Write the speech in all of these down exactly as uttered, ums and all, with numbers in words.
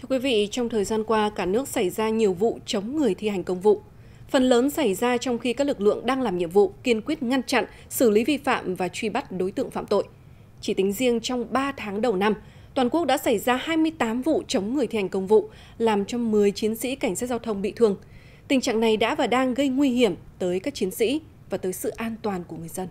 Thưa quý vị, trong thời gian qua, cả nước xảy ra nhiều vụ chống người thi hành công vụ. Phần lớn xảy ra trong khi các lực lượng đang làm nhiệm vụ, kiên quyết ngăn chặn, xử lý vi phạm và truy bắt đối tượng phạm tội. Chỉ tính riêng trong ba tháng đầu năm, toàn quốc đã xảy ra hai mươi tám vụ chống người thi hành công vụ, làm cho mười chiến sĩ cảnh sát giao thông bị thương. Tình trạng này đã và đang gây nguy hiểm tới các chiến sĩ và tới sự an toàn của người dân.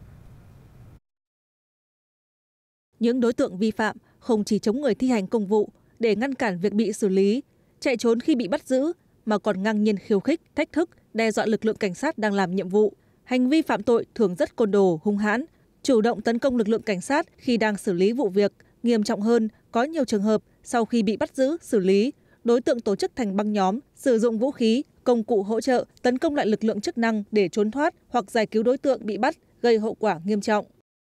Những đối tượng vi phạm không chỉ chống người thi hành công vụ để ngăn cản việc bị xử lý, chạy trốn khi bị bắt giữ, mà còn ngang nhiên khiêu khích, thách thức, đe dọa lực lượng cảnh sát đang làm nhiệm vụ. Hành vi phạm tội thường rất côn đồ, hung hãn, chủ động tấn công lực lượng cảnh sát khi đang xử lý vụ việc. Nghiêm trọng hơn, có nhiều trường hợp sau khi bị bắt giữ, xử lý, đối tượng tổ chức thành băng nhóm, sử dụng vũ khí, công cụ hỗ trợ, tấn công lại lực lượng chức năng để trốn thoát hoặc giải cứu đối tượng bị bắt, gây hậu quả nghiêm trọng.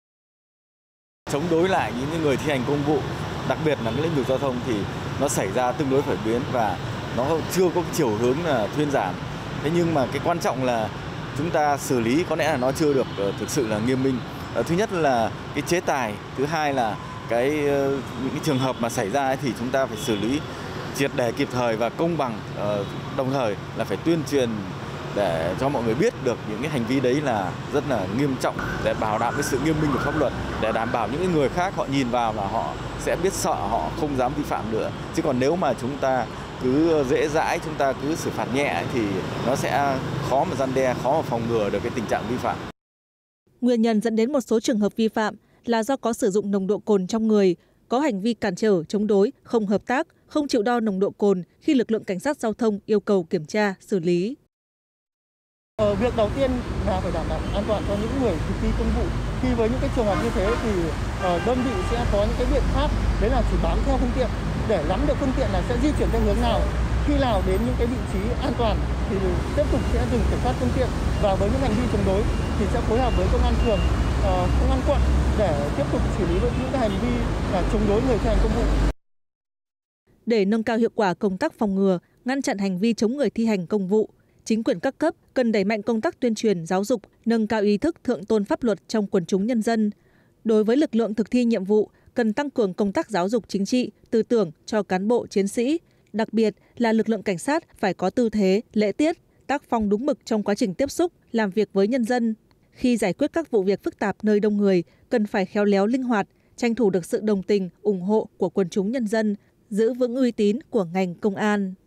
Chống đối lại những người thi hành công vụ, đặc biệt là cái lĩnh vực giao thông thì nó xảy ra tương đối phổ biến và nó chưa có chiều hướng là thuyên giảm. Thế nhưng mà cái quan trọng là chúng ta xử lý có lẽ là nó chưa được thực sự là nghiêm minh. Thứ nhất là cái chế tài, thứ hai là cái những cái trường hợp mà xảy ra ấy thì chúng ta phải xử lý triệt để, kịp thời và công bằng. Đồng thời là phải tuyên truyền để cho mọi người biết được những cái hành vi đấy là rất là nghiêm trọng, để bảo đảm cái sự nghiêm minh của pháp luật, để đảm bảo những người khác họ nhìn vào là họ sẽ biết sợ, họ không dám vi phạm nữa. Chứ còn nếu mà chúng ta cứ dễ dãi, chúng ta cứ xử phạt nhẹ thì nó sẽ khó mà răn đe, khó mà phòng ngừa được cái tình trạng vi phạm. Nguyên nhân dẫn đến một số trường hợp vi phạm là do có sử dụng nồng độ cồn trong người, có hành vi cản trở, chống đối, không hợp tác, không chịu đo nồng độ cồn khi lực lượng cảnh sát giao thông yêu cầu kiểm tra, xử lý. Ờ, việc đầu tiên là phải đảm bảo an toàn cho những người thực thi công vụ. Khi với những cái trường hợp như thế thì uh, đơn vị sẽ có những cái biện pháp, đấy là chỉ bám theo phương tiện để nắm được phương tiện là sẽ di chuyển theo hướng nào. Khi nào đến những cái vị trí an toàn thì tiếp tục sẽ dừng kiểm soát phương tiện, và với những hành vi chống đối thì sẽ phối hợp với công an phường, uh, công an quận để tiếp tục xử lý với những cái hành vi là chống đối người thi hành công vụ. Để nâng cao hiệu quả công tác phòng ngừa, ngăn chặn hành vi chống người thi hành công vụ, chính quyền các cấp cần đẩy mạnh công tác tuyên truyền, giáo dục, nâng cao ý thức thượng tôn pháp luật trong quần chúng nhân dân. Đối với lực lượng thực thi nhiệm vụ, cần tăng cường công tác giáo dục chính trị, tư tưởng cho cán bộ chiến sĩ. Đặc biệt là lực lượng cảnh sát phải có tư thế, lễ tiết, tác phong đúng mực trong quá trình tiếp xúc, làm việc với nhân dân. Khi giải quyết các vụ việc phức tạp nơi đông người, cần phải khéo léo linh hoạt, tranh thủ được sự đồng tình, ủng hộ của quần chúng nhân dân, giữ vững uy tín của ngành công an.